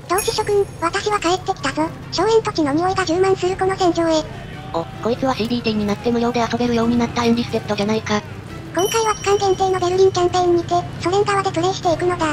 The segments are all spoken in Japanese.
同志諸君、私は帰ってきたぞ。荘園土地の匂いが充満するこの戦場へ。 お、こいつは CBT になって無料で遊べるようになったエンリステッドじゃないか。 今回は期間限定のベルリンキャンペーンにて、ソ連側でプレイしていくのだ。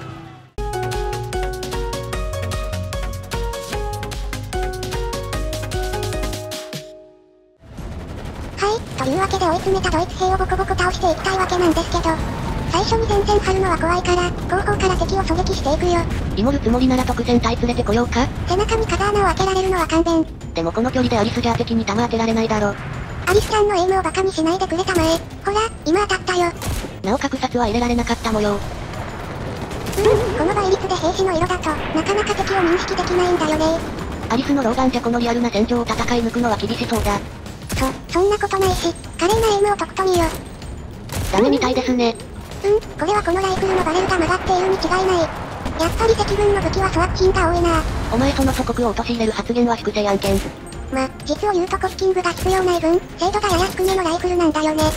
というわけで追い詰めたドイツ兵をボコボコ倒していきたいわけなんですけど、最初に前線張るのは怖いから、後方から敵を狙撃していくよ。 イモるつもりなら特戦隊連れてこようか。 背中に風穴を開けられるのは勘弁。 でもこの距離でアリスじゃ敵に弾当てられないだろ。 アリスさんのエイムをバカにしないでくれたまえ。ほら、今当たったよ。 なお格殺は入れられなかった模様。 この倍率で兵士の色だと、なかなか敵を認識できないんだよね。 アリスの老眼じゃこのリアルな戦場を戦い抜くのは厳しそうだ。 そんなことないし、華麗なエイムをとくと見よ。 ダメみたいですね。 これはこのライフルのバレルが曲がっているに違いない。やっぱり赤軍の武器は粗悪品が多いな。 お前その祖国を陥れる発言は粛清案件。 実を言うとコスキングが必要ない分、精度がやや低めのライフルなんだよね。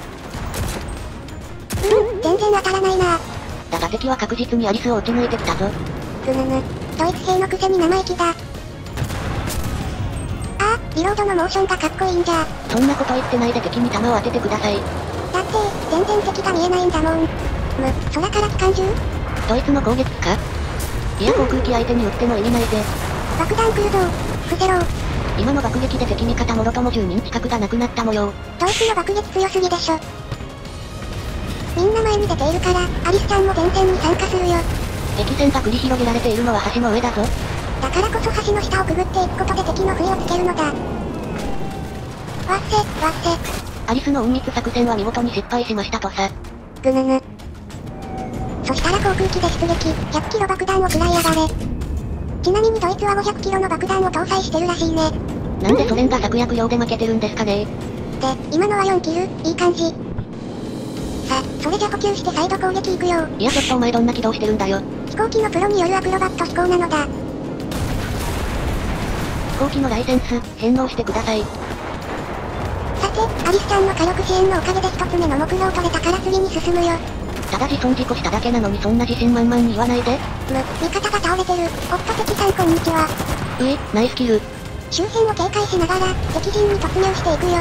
全然当たらないな。 だが敵は確実にアリスを撃ち抜いてきたぞ。 ドイツ兵のくせに生意気だ。リロードのモーションがかっこいいんじゃ。 そんなこと言ってないで敵に弾を当ててください。 だって、全然敵が見えないんだもん。空から機関銃？ ドイツの攻撃機か？いや航空機相手に撃っても意味ないぜ。 爆弾来るぞ。伏せろ。 今の爆撃で敵味方もろとも10人近くが亡くなった模様。 ドイツの爆撃強すぎでしょ。みんな前に出ているから、アリスさんも前線に参加するよ。 激戦が繰り広げられているのは橋の上だぞ。 だからこそ橋の下をくぐっていくことで敵の笛をつけるのだ。わっせ。 アリスの隠密作戦は見事に失敗しましたとさ。 そしたら航空機で出撃、100キロ爆弾を食らいやがれ。ちなみにドイツは500キロの爆弾を搭載してるらしいね。 なんでソ連が策略用で負けてるんですかね。 で、今のは4キル、いい感じ。さ、それじゃ補給して再度攻撃行くよ。 いやちょっとお前どんな起動してるんだよ。 飛行機のプロによるアクロバット飛行なのだ。 飛行機のライセンス、返納してください。 さて、アリスさんの火力支援のおかげで一つ目の目標を取れたから次に進むよ。 ただ自損事故しただけなのにそんな自信満々に言わないで。 味方が倒れてる。おっと敵さんこんにちは。 ナイスキル。 周辺を警戒しながら、敵陣に突入していくよ。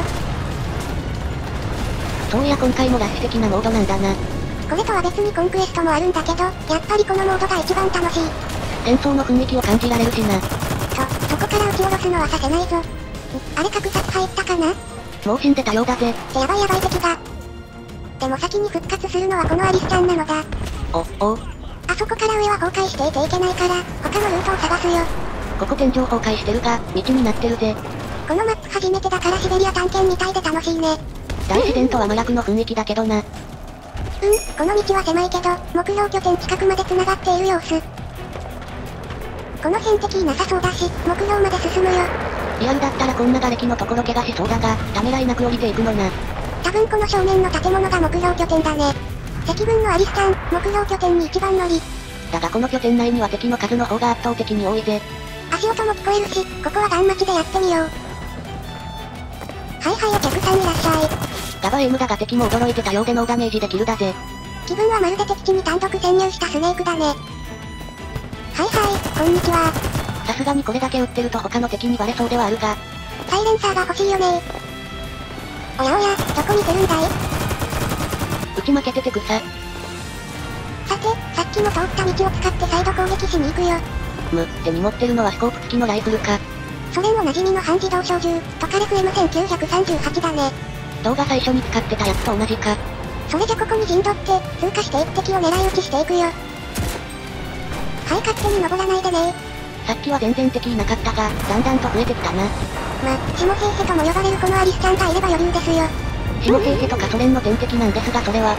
そういや今回もラッシュ的なモードなんだな。 これとは別にコンクエストもあるんだけど、やっぱりこのモードが一番楽しい。 戦争の雰囲気を感じられるしな。 そこから撃ち下ろすのはさせないぞ。あれ格殺入ったかな？ もう死んでたようだぜ。 やばい敵が。でも先に復活するのはこのアリスさんなのだ。あそこから上は崩壊していていけないから、他のルートを探すよ。 ここ天井崩壊してるが、道になってるぜ。 このマップ初めてだからシベリア探検みたいで楽しいね。 大自然とは真逆の雰囲気だけどな。 この道は狭いけど、目標拠点近くまで繋がっている様子。この辺敵いなさそうだし、目標まで進むよ。 リアルだったらこんな瓦礫のところ怪我しそうだが、ためらいなく降りていくのな。 多分この正面の建物が目標拠点だね。赤軍のアリスさん、目標拠点に一番乗り。 だがこの拠点内には敵の数の方が圧倒的に多いぜ。 足音も聞こえるし、ここはガン待ちでやってみよう。はいお客さんいらっしゃい。 ガバエイムだが敵も驚いてたようでノーダメージでキルだぜ。 気分はまるで敵地に単独潜入したスネークだね。こんにちは。 さすがにこれだけ撃ってると他の敵にバレそうではあるが。 サイレンサーが欲しいよね。おや、どこに出るんだい？ 打ち負けてて草。 さて、さっきの通った道を使って再度攻撃しに行くよ。 手に持ってるのはスコープ付きのライフルか。 ソ連おなじみの半自動小銃、トカレフ M1938 だね。 動画最初に使ってたやつと同じか。 それじゃここに陣取って、通過して一敵を狙い撃ちしていくよ。勝手に登らないでね。 さっきは全然敵いなかったが、だんだんと増えてきたな。 下兵士とも呼ばれるこのアリスさんがいれば余裕ですよ。 下兵士とかソ連の天敵なんですがそれは。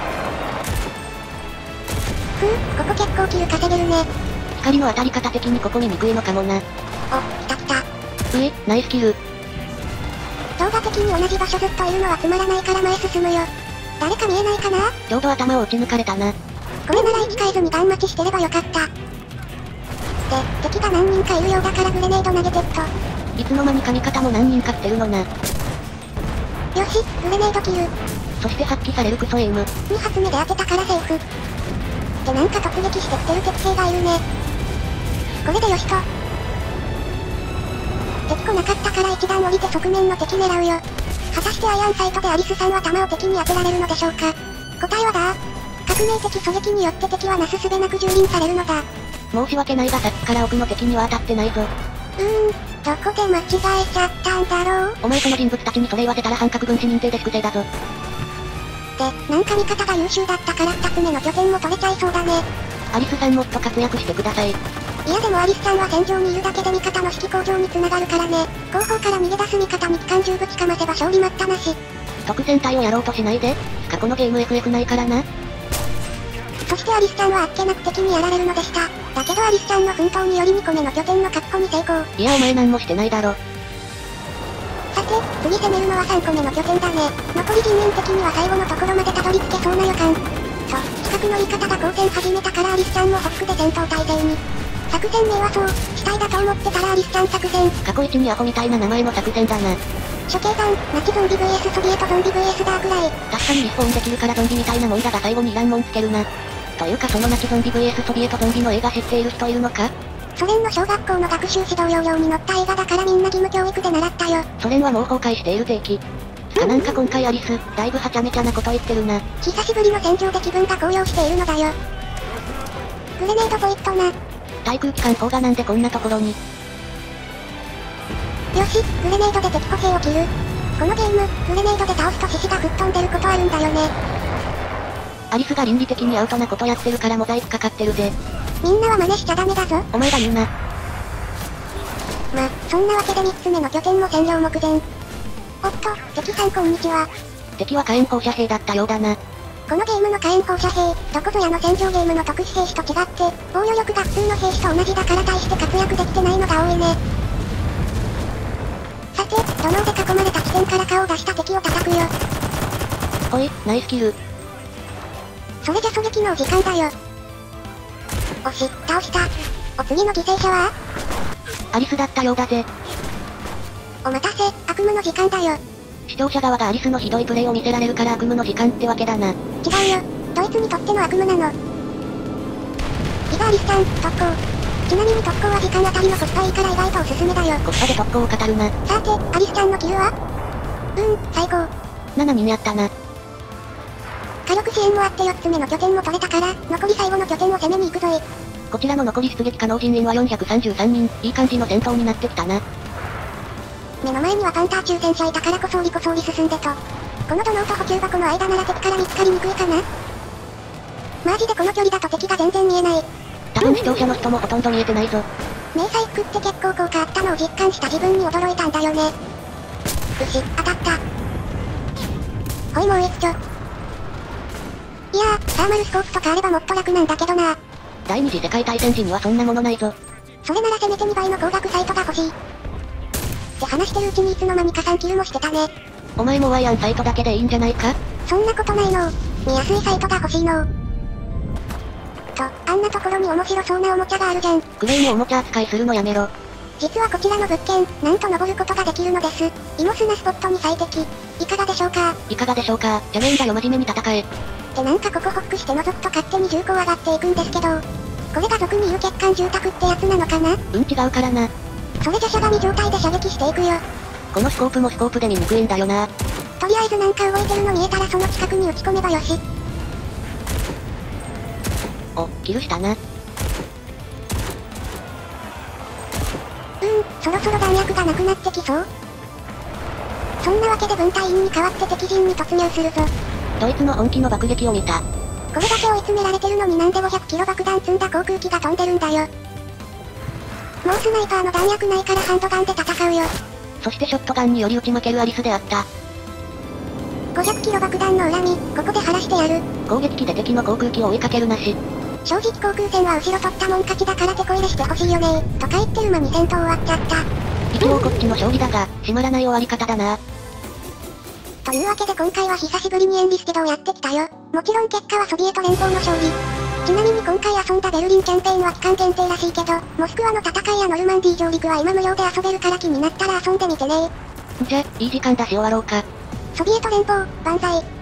ここ結構キル稼げるね。 光の当たり方的にここに憎いのかもな。 来た。 ナイスキル。 動画的に同じ場所ずっといるのはつまらないから前進むよ。誰か見えないかな？ ちょうど頭を撃ち抜かれたな。 これなら生き返ずにガン待ちしてればよかった。で、敵が何人かいるようだからグレネード投げてっと。 いつの間にか味方も何人か来てるのな。 よし、グレネードキル。 そして発揮されるクソエイム。 2発目で当てたからセーフ。でなんか突撃してきてる敵兵がいるね。 これでよしと。敵来なかったから一段降りて側面の敵狙うよ。果たしてアイアンサイトでアリスさんは弾を敵に当てられるのでしょうか。答えはだ。革命的狙撃によって敵はなすすべなく蹂躙されるのだ。 申し訳ないがさっきから奥の敵には当たってないぞ。 どこで間違えちゃったんだろう。 お前その人物たちにそれ言わせたら反核分子認定で粛清だぞ。 で、なんか味方が優秀だったから2つ目の拠点も取れちゃいそうだね。 アリスさんもっと活躍してください。 いやでもアリスさんは戦場にいるだけで味方の士気向上に繋がるからね。後方から逃げ出す味方に機関銃ぶちかませば勝利待ったなし。 特戦隊をやろうとしないで。過去のゲーム FF ないからな。 そしてアリスさんはあっけなく敵にやられるのでした。だけどアリスさんの奮闘により2個目の拠点の確保に成功。 いやお前なんもしてないだろ。 さて、次攻めるのは3個目の拠点だね。残り人員的には最後のところまでたどり着けそうな予感。と、近くの味方が交戦始めたからアリスさんもホックで戦闘態勢に。作戦名はそう、死体だと思ってたらアリスさん作戦。 過去一にアホみたいな名前の作戦だな。 処刑弾、ナチゾンビ vs ソビエトゾンビ vs ダークライ。 確かにリスポーンできるからゾンビみたいなもんだが最後にいらんもんつけるな。というかそのナチゾンビ vs ソビエトゾンビの映画知っている人いるのか？ ソ連の小学校の学習指導要領に載った映画だからみんな義務教育で習ったよ。 ソ連はもう崩壊している定期。なんか今回アリス、だいぶはちゃめちゃなこと言ってるな。 久しぶりの戦場で気分が高揚しているのだよ。グレネードボイットな。 対空機関砲がなんでこんなところに。 よし、グレネードで敵歩兵を切る。このゲーム、グレネードで倒すと獅子が吹っ飛んでることあるんだよね。 アリスが倫理的にアウトなことやってるからモザイクかかってるぜ。 みんなは真似しちゃダメだぞ。 お前が言うな。 そんなわけで3つ目の拠点も占領目前。おっと、敵さんこんにちは。 敵は火炎放射兵だったようだな。 このゲームの火炎放射兵、どこぞやの戦場ゲームの特殊兵士と違って、防御力が普通の兵士と同じだから大して活躍できてないのが多いね。さて、土のうで囲まれた地点から顔を出した敵を叩くよ。 おい、ナイスキル。 それじゃ狙撃の時間だよ。おし、倒した。お次の犠牲者は？ アリスだったようだぜ。 お待たせ、悪夢の時間だよ。 視聴者側がアリスのひどいプレイを見せられるから悪夢の時間ってわけだな。 違うよ。ドイツにとっての悪夢なの。いざアリスさん、特攻。ちなみに特攻は時間あたりのコスパいいから意外とおすすめだよ。 コスパで特攻を語るな。 さて、アリスさんのキルは？最高。 7人やったな。 火力支援もあって4つ目の拠点も取れたから、残り最後の拠点を攻めに行くぞい。 こちらの残り出撃可能人員は433人、いい感じの戦闘になってきたな。 目の前にはパンター抽選者いたからこそ進んでと。この土のうと補給箱の間なら敵から見つかりにくいかな。マジでこの距離だと敵が全然見えない。 多分視聴者の人もほとんど見えてないぞ。 迷彩服って結構効果あったのを実感した自分に驚いたんだよね。当たった。ほいもう一丁。いやー、サーマルスコープとかあればもっと楽なんだけどな。 第二次世界大戦時にはそんなものないぞ。 それならせめて2倍の光学サイトが欲しい。って話してるうちにいつの間にか3キルもしてたね。 お前もワイアンサイトだけでいいんじゃないか？ そんなことないの。見やすいサイトが欲しいの。と、あんなところに面白そうなおもちゃがあるじゃん。 クレイにおもちゃ扱いするのやめろ。 実はこちらの物件、なんと登ることができるのです。イモスなスポットに最適。いかがでしょうか？ いかがでしょうか？やめんだよ真面目に戦え。 でなんかここホックして覗くと勝手に重工上がっていくんですけど、これが俗に言う欠陥住宅ってやつなのかな？ 違うからな。 それじゃしゃがみ状態で射撃していくよ。 このスコープもスコープで見にくいんだよな。 とりあえずなんか動いてるの見えたらその近くに撃ち込めばよし。 お、キルしたな。 そろそろ弾薬がなくなってきそう。そんなわけで分隊員に代わって敵陣に突入するぞ。 ドイツの本気の爆撃を見た。 これだけ追い詰められてるのになんで500キロ爆弾積んだ航空機が飛んでるんだよ。もうスナイパーの弾薬ないからハンドガンで戦うよ。 そしてショットガンにより打ち負けるアリスであった。 500キロ爆弾の恨み、ここで晴らしてやる。 攻撃機で敵の航空機を追いかけるなし。 正直航空戦は後ろ取ったもん勝ちだから手こ入れしてほしいよねー、とか言ってる間に戦闘終わっちゃった。 一応こっちの勝利だが、締まらない終わり方だな。 というわけで今回は久しぶりにエンリスティドをやってきたよ。もちろん結果はソビエト連邦の勝利。ちなみに今回遊んだベルリンキャンペーンは期間限定らしいけど、モスクワの戦いやノルマンディー上陸は今無料で遊べるから気になったら遊んでみてねー。 じゃ、いい時間だし終わろうか。 ソビエト連邦、万歳。